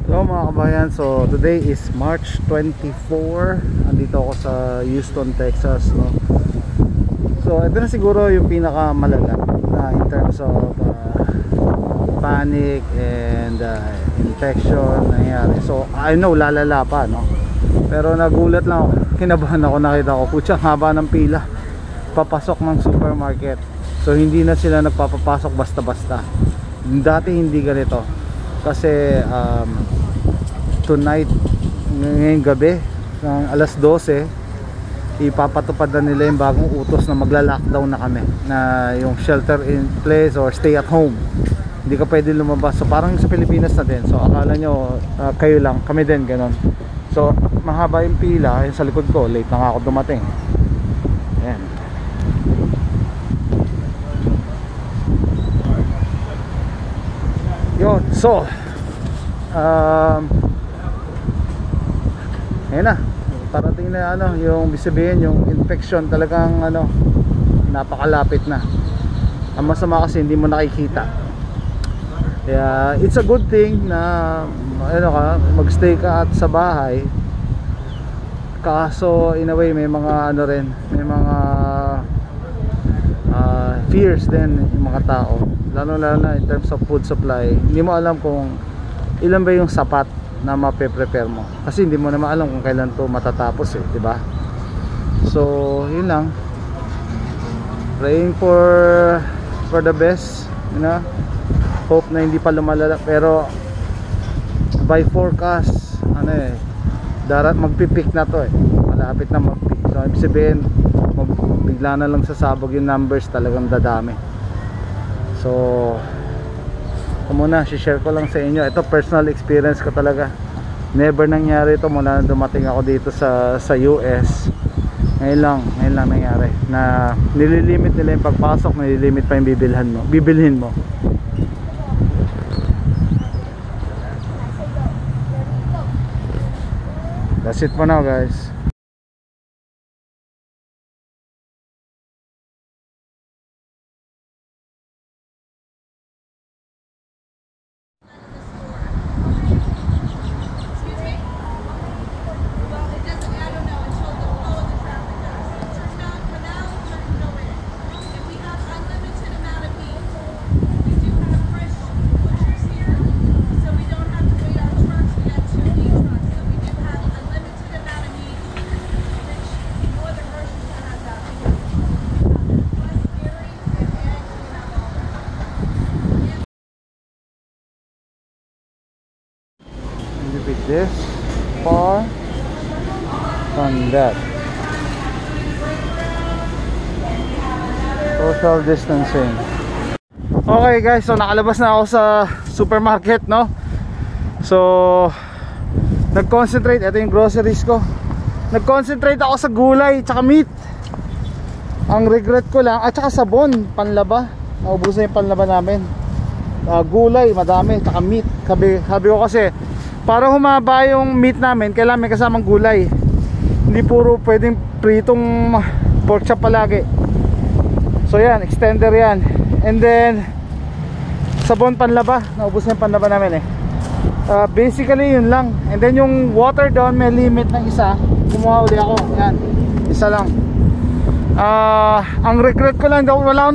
Hello mga kabayan, so today is March 24. Andito ako sa Houston, Texas, no? So ito na siguro yung pinakamalala na in terms of panic and infection nangyari. So I know lalala pa, no? Pero nagulat lang ako, kinabahan ako, nakita ko putsang haba ng pila papasok ng supermarket. So hindi na sila nagpapapasok basta-basta. Dati hindi ganito. Kasi tonight, ngayong gabi ng alas 12, ipapatupad na nila yung bagong utos na magla-lockdown na kami, na yung shelter in place or stay at home. Hindi ka pwede lumabas. So parang sa Pilipinas na din. So akala nyo kayo lang, kami din ganon. So mahaba yung pila. Yung sa likod ko, late na nga ako dumating. Ayan. Yun, so ayun na, parating na yung sabihin, yung infection talagang napakalapit na. Ang masama kasi hindi mo nakikita. Kaya it's a good thing na magstay ka at sa bahay. Kaso in a way may mga may mga fears din yung mga tao, lalo na in terms of food supply. Hindi mo alam kung ilan ba yung sapat na mape-prepare mo, kasi hindi mo naman alam kung kailan to matatapos, di ba? So yun lang, praying for the best, hope na hindi pa lumalala. Pero by forecast magpipik na to, malapit na magpik. So ibig sabihin bigla na lang sasabog yung numbers, talagang dadami. So muna, share ko lang sa inyo. Ito personal experience ko talaga. Never nangyari ito mula na dumating ako dito sa US. Ngayon lang nangyari na nililimit nila yung pagpasok, nililimit pa yung bibilhin mo. That's it for now, guys. This far from that. Social distancing. Okay guys, so nakalabas na ako sa supermarket, no? So nag-concentrate, ito yung groceries ko. Nag-concentrate ako sa gulay tsaka meat. Ang regret ko lang, at saka sabon, panlaba. Naubusan yung panlaba namin. Gulay, madami, tsaka meat. Sabi ko kasi, para humaba yung meat namin, kailangan may kasamang gulay. Hindi puro pwedeng pritong pork chop palagi. So yan, extender yan. And then sabon, panlaba. Naubos na yung panlaba namin basically yun lang. And then yung water doon, may limit ng isa. Kumuha uli ako, yan, isa lang. Ang regret ko lang daw, wala akong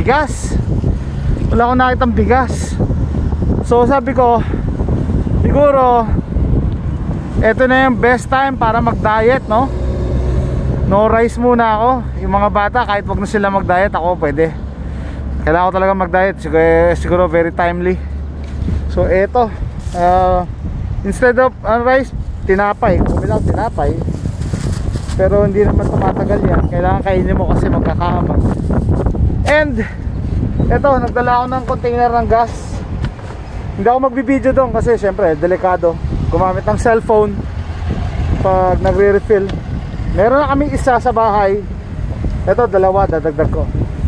nakitang bigas. So sabi ko, siguro eto na yung best time para mag-diet, no? No rice muna ako. Yung mga bata, kahit wag na sila mag-diet, ako pwede. Kailangan ko talaga mag-diet, siguro very timely. So eto, instead of rice, tinapay. Kumilang tinapay, pero hindi naman tumatagal yan. Kailangan kainin mo kasi magkakahamag. And eto, nagdala ako ng container ng gas. Hindi ako magbibideo doon kasi syempre delikado gumamit ng cellphone pag nagre-refill. Meron na kami isa sa bahay. Ito, dalawa, dadagdag ko.